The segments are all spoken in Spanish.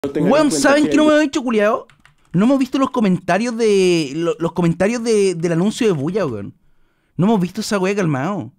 Weón, ¿saben qué no me he dicho, culiao? No hemos visto los comentarios los comentarios del anuncio de Bulla, weón. No hemos visto esa weá, calmado.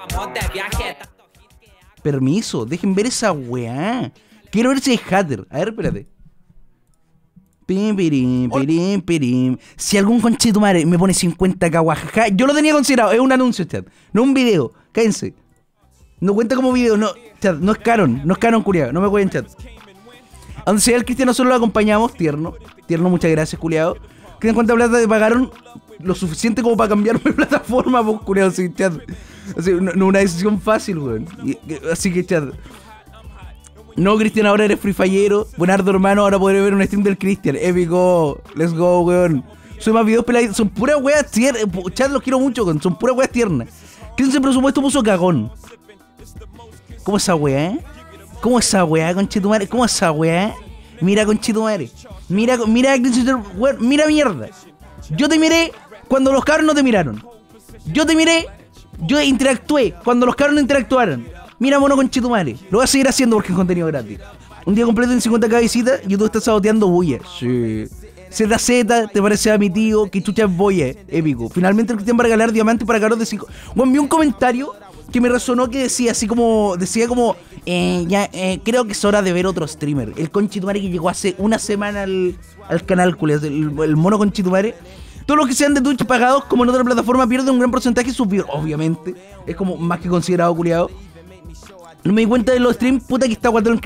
Permiso, dejen ver esa weá. Quiero ver ese hater. A ver, espérate. Pim, pirim, pirim, pirim. Si algún conchetumare me pone 50k, guajaja, yo lo tenía considerado, es un anuncio, chat. No un video, cállense. No cuenta como video, no, chat, no es canon, culiao, no me cuenten, chat. A donde sea el Cristian, nosotros lo acompañamos, tierno, muchas gracias, culiao. ¿Creen cuánta plata te pagaron? Lo suficiente como para cambiarme de plataforma, pues, culiao, sí, chat. Así, no una decisión fácil, weón. Así que, chat. No, Cristian, ahora eres free fallero. Buenardo, hermano, ahora podré ver un stream del Cristian. Épico, let's go, weón. Soy más videos peladitos. Son puras weas tiernas. Chat, los quiero mucho, weón. Son puras weas tiernas. Cristian, presupuesto puso cagón. ¿Cómo esa wea, ¿Cómo esa wea, conchetumare? ¿Cómo esa wea? Mira, conchetumare. Mira, weón, mira mierda. Yo te miré cuando los cabros no te miraron. Yo te miré, yo interactué cuando los cabros no interactuaron. Mira, mono conchetumare. Lo voy a seguir haciendo porque es contenido gratis. Un día completo en 50k visitas y tú estás saboteando Bulla. Sí. ZZ, te parece a mi tío, que chucha es Boya, épico. Finalmente el Cristian va a regalar diamante para cabros de 5. Bueno, vi un comentario que me resonó que decía así como, creo que es hora de ver otro streamer. El conchetumare que llegó hace una semana al canal, culias, el mono conchetumare. Todos los que sean de Twitch pagados, como en otra plataforma, pierden un gran porcentaje de sus videos. Obviamente, es como más que considerado, culiado. No me di cuenta de los streams, puta que está guardando.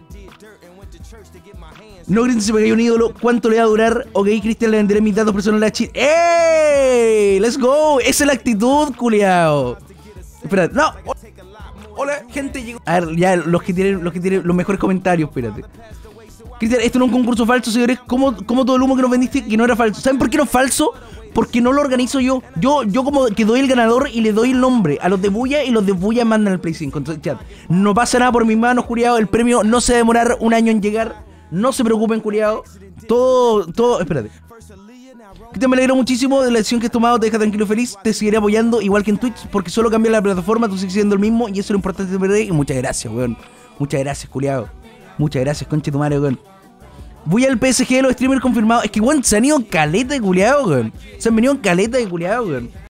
No griten si me cayó un ídolo. ¿Cuánto le va a durar? Ok, Cristian, le venderé mis datos personales a Chile. ¡Ey! ¡Let's go! Esa es la actitud, culiao. Espérate, no. Hola, gente, llegó. A ver, ya, los que tienen los mejores comentarios, espérate. Cristian, esto no es un concurso falso, señores. ¿Cómo todo el humo que nos vendiste que no era falso? ¿Saben por qué no es falso? Porque no lo organizo yo. Yo como que doy el ganador y le doy el nombre a los de Bulla y los de Bulla mandan el Play 5. Entonces, chat, no pasa nada por mis manos, curiado. El premio no se va a demorar un año en llegar. No se preocupen, curiado. Todo, espérate. Cristian, me alegro muchísimo de la decisión que has tomado. Te deja tranquilo y feliz. Te seguiré apoyando igual que en Twitch porque solo cambia la plataforma. Tú sigues siendo el mismo y eso es lo importante de y muchas gracias, weón. Muchas gracias, curiado. Muchas gracias, conche tu madre, weón. Voy al PSG, los streamers confirmados. Es que, weón, se han ido en caleta de culiado, weón. Se han venido en caleta de culiado, weón.